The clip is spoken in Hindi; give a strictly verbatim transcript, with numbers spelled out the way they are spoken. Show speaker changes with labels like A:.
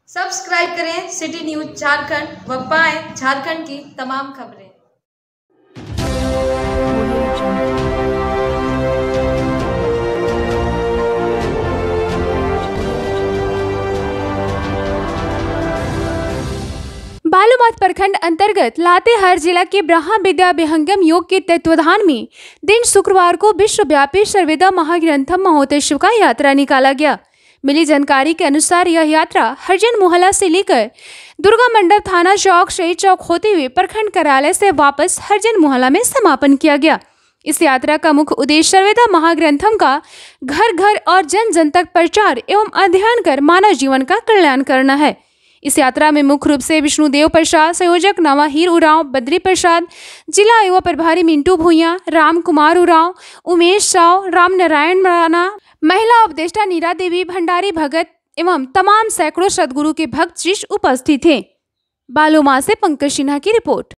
A: सब्सक्राइब करें सिटी न्यूज झारखंड व पाएं झारखंड की तमाम खबरें।
B: बालूमाथ प्रखंड अंतर्गत लातेहार जिला के ब्रह्मा विद्या विहंगम योग के तत्वाधान में दिन शुक्रवार को विश्वव्यापी सर्ववेदा महाग्रंथम महोत्सव का यात्रा निकाला गया। मिली जानकारी के अनुसार यह यात्रा हरिजन मोहल्ला से लेकर दुर्गा मंडप थाना चौक शहीद चौक होते हुए प्रखंड कार्यालय से वापस हरिजन मोहल्ला में समापन किया गया। इस यात्रा का मुख्य उद्देश्य सर्ववेदा महाग्रंथम का घर घर और जन जन तक प्रचार एवं अध्ययन कर मानव जीवन का कल्याण करना है। इस यात्रा में मुख्य रूप से विष्णुदेव प्रसाद, संयोजक नवाहीर उरांव, बद्री प्रसाद, जिला युवा प्रभारी मिंटू भूया, राम कुमार उरांव, उमेश साव, राम नारायण राणा, महिला उपदेष्टा नीरा देवी, भंडारी भगत एवं तमाम सैकड़ों सदगुरु के भक्त शिष्य उपस्थित थे। बालूमाथ से पंकज सिन्हा की रिपोर्ट।